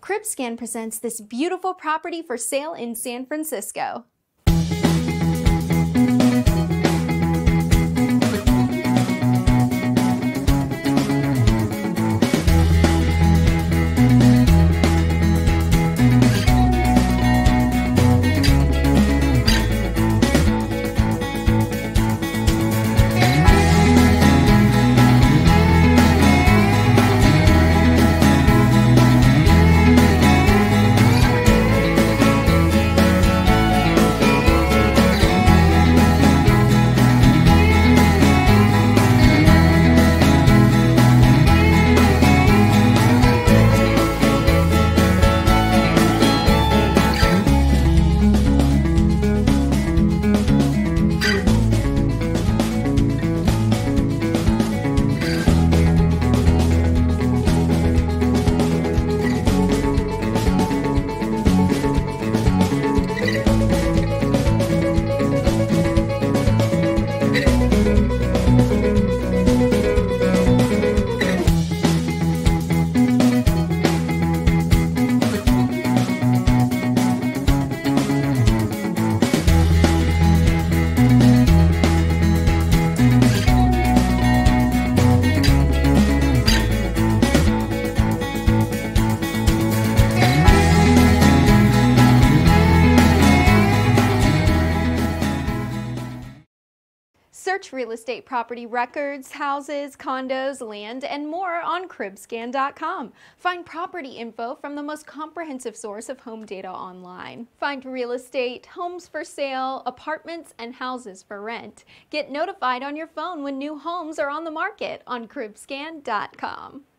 CribScan presents this beautiful property for sale in San Francisco. Search real estate property records, houses, condos, land, and more on CribScan.com. Find property info from the most comprehensive source of home data online. Find real estate, homes for sale, apartments, and houses for rent. Get notified on your phone when new homes are on the market on CribScan.com.